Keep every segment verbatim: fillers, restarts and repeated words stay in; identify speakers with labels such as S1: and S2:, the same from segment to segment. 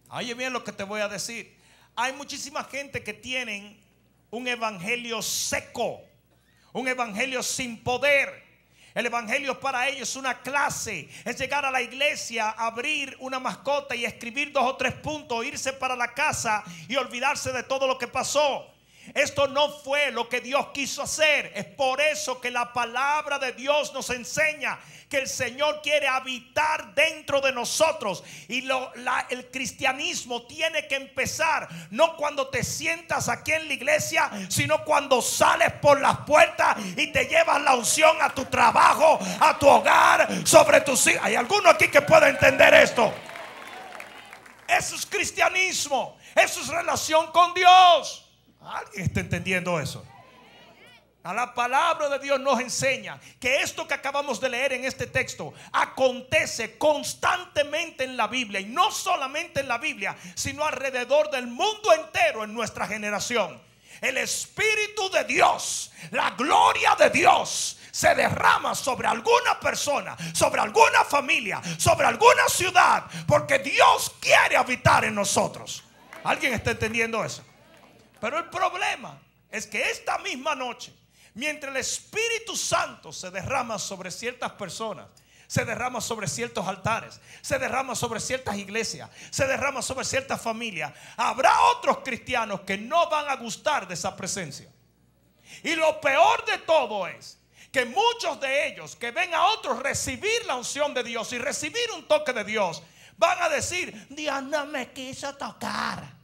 S1: Oye bien lo que te voy a decir. Hay muchísima gente que tienen un evangelio seco, un evangelio sin poder. El evangelio para ellos es una clase, es llegar a la iglesia, abrir una mascota y escribir dos o tres puntos, irse para la casa y olvidarse de todo lo que pasó. Esto no fue lo que Dios quiso hacer. Es por eso que la palabra de Dios nos enseña que el Señor quiere habitar dentro de nosotros. Y lo, la, el cristianismo tiene que empezar no cuando te sientas aquí en la iglesia, sino cuando sales por las puertas y te llevas la unción a tu trabajo, a tu hogar, sobre tus hijos. ¿Hay alguno aquí que pueda entender esto? Eso es cristianismo. Eso es relación con Dios. ¿Alguien está entendiendo eso? A la palabra de Dios nos enseña que esto que acabamos de leer en este texto acontece constantemente en la Biblia, y no solamente en la Biblia, sino alrededor del mundo entero en nuestra generación. El Espíritu de Dios, la gloria de Dios se derrama sobre alguna persona, sobre alguna familia, sobre alguna ciudad, porque Dios quiere habitar en nosotros. ¿Alguien está entendiendo eso? Pero el problema es que esta misma noche, mientras el Espíritu Santo se derrama sobre ciertas personas, se derrama sobre ciertos altares, se derrama sobre ciertas iglesias, se derrama sobre ciertas familias, habrá otros cristianos que no van a gustar de esa presencia. Y lo peor de todo es que muchos de ellos que ven a otros recibir la unción de Dios y recibir un toque de Dios, van a decir: Dios no me quiso tocar.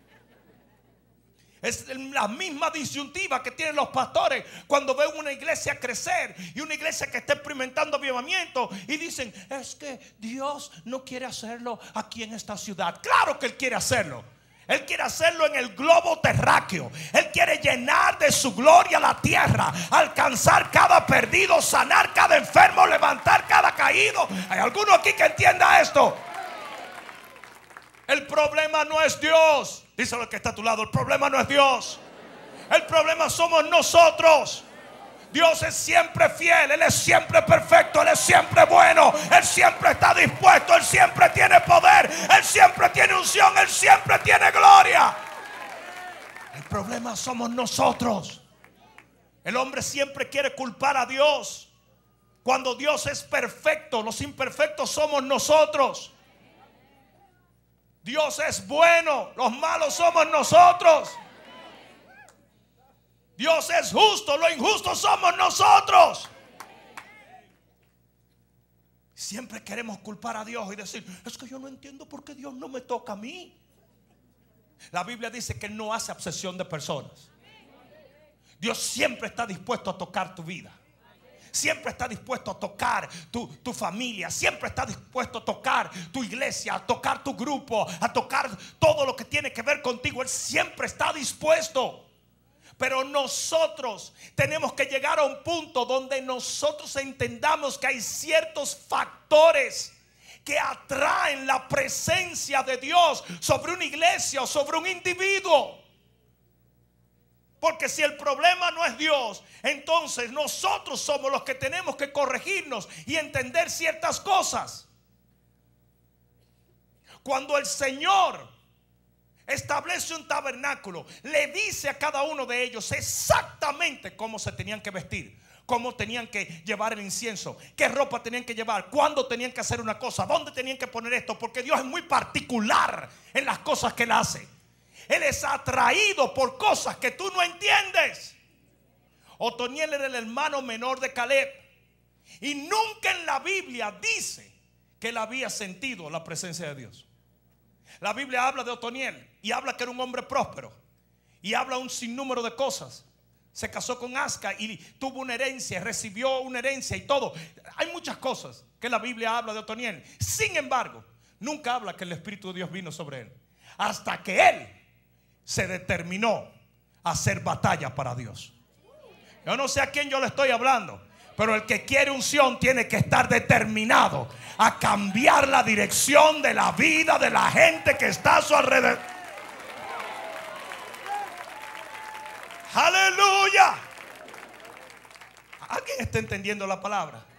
S1: Es la misma disyuntiva que tienen los pastores cuando ven una iglesia crecer y una iglesia que está experimentando avivamiento y dicen: es que Dios no quiere hacerlo aquí en esta ciudad. Claro que Él quiere hacerlo. Él quiere hacerlo en el globo terráqueo. Él quiere llenar de su gloria la tierra, alcanzar cada perdido, sanar cada enfermo, levantar cada caído. ¿Hay alguno aquí que entienda esto? El problema no es Dios. Díselo al que está a tu lado: el problema no es Dios. El problema somos nosotros. Dios es siempre fiel, Él es siempre perfecto, Él es siempre bueno, Él siempre está dispuesto, Él siempre tiene poder, Él siempre tiene unción, Él siempre tiene gloria. El problema somos nosotros. El hombre siempre quiere culpar a Dios, cuando Dios es perfecto. Los imperfectos somos nosotros. Dios es bueno, los malos somos nosotros. Dios es justo, lo injusto somos nosotros. Siempre queremos culpar a Dios y decir: es que yo no entiendo por qué Dios no me toca a mí. La Biblia dice que Él no hace acepción de personas. Dios siempre está dispuesto a tocar tu vida. Siempre está dispuesto a tocar tu, tu familia. Siempre está dispuesto a tocar tu iglesia, a tocar tu grupo, a tocar todo lo que tiene que ver contigo. Él siempre está dispuesto. Pero nosotros tenemos que llegar a un punto donde nosotros entendamos que hay ciertos factores que atraen la presencia de Dios sobre una iglesia o sobre un individuo. Porque si el problema no es Dios, entonces nosotros somos los que tenemos que corregirnos y entender ciertas cosas. Cuando el Señor establece un tabernáculo, le dice a cada uno de ellos exactamente cómo se tenían que vestir, cómo tenían que llevar el incienso, qué ropa tenían que llevar, cuándo tenían que hacer una cosa, dónde tenían que poner esto, porque Dios es muy particular en las cosas que Él hace. Él es atraído por cosas que tú no entiendes. Otoniel era el hermano menor de Caleb, y nunca en la Biblia dice que él había sentido la presencia de Dios. La Biblia habla de Otoniel y habla que era un hombre próspero, y habla un sinnúmero de cosas. Se casó con Asca y tuvo una herencia, recibió una herencia y todo. Hay muchas cosas que la Biblia habla de Otoniel. Sin embargo, nunca habla que el Espíritu de Dios vino sobre él, hasta que él se determinó a hacer batalla para Dios. Yo no sé a quién yo le estoy hablando, pero el que quiere unción tiene que estar determinado a cambiar la dirección de la vida de la gente que está a su alrededor. Aleluya. ¿Alguien está entendiendo la palabra?